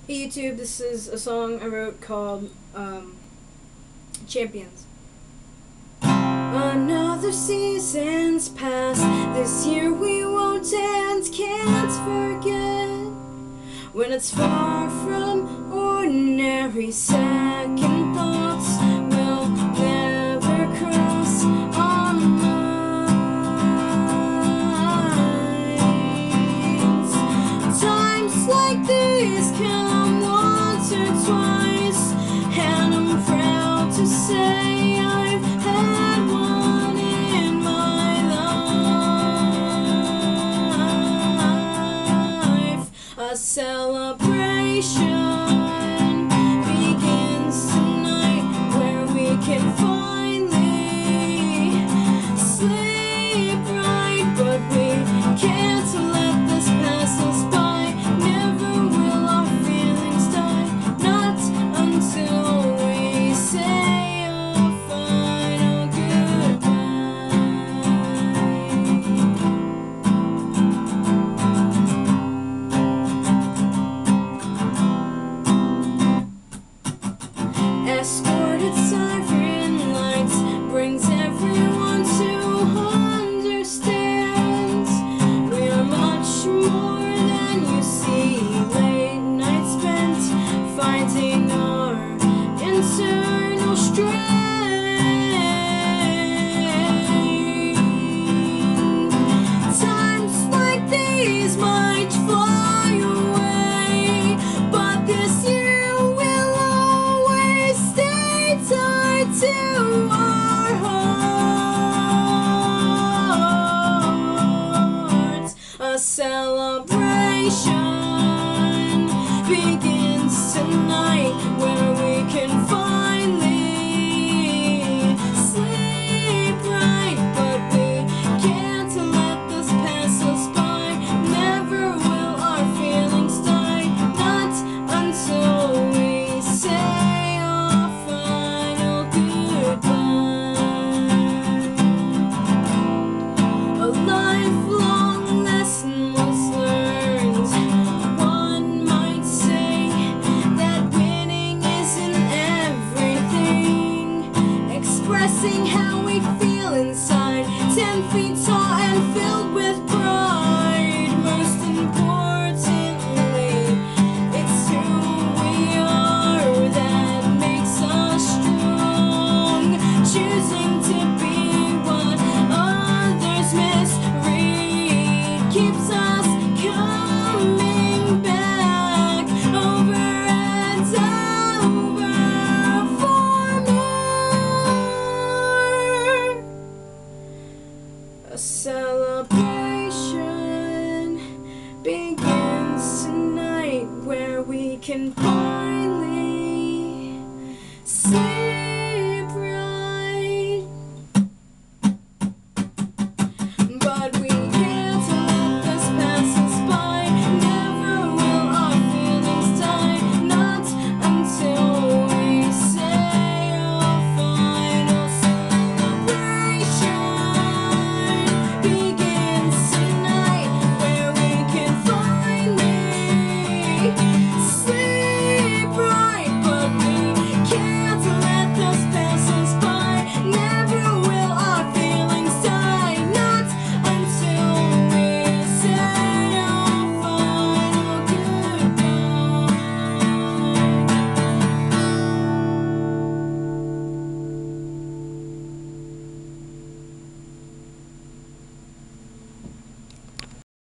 Hey YouTube, this is a song I wrote called Champions. Another season's passed. This year we won't and can't forget. When it's far from ordinary, second thoughts will never cross our minds. Times like these come once or twice, and I'm proud to say I've had one in my life. A celebration begins tonight, where we can finally sleep right, but we can't let this pass us by. Never will our feelings die, not until we say our final goodbye. Escorted siren lights brings everyone to understand we are much more than you see. Late nights spent finding our internal strength. Times like these might fly away, but this year will always stay tied to our hearts. A celebration begins tonight, where we can finally sleep right, but we can't let this pass us by. Never will our feelings die, not until we say our final goodbye. A lifelong lesson was learned. One might say that winning isn't everything. Expressing how we feel inside, 10 feet tall and filled with pride. Most importantly, it's who we are that makes us strong. Choosing to be what others misread keeps us coming back over and over for more. A celebration begins tonight, where we can find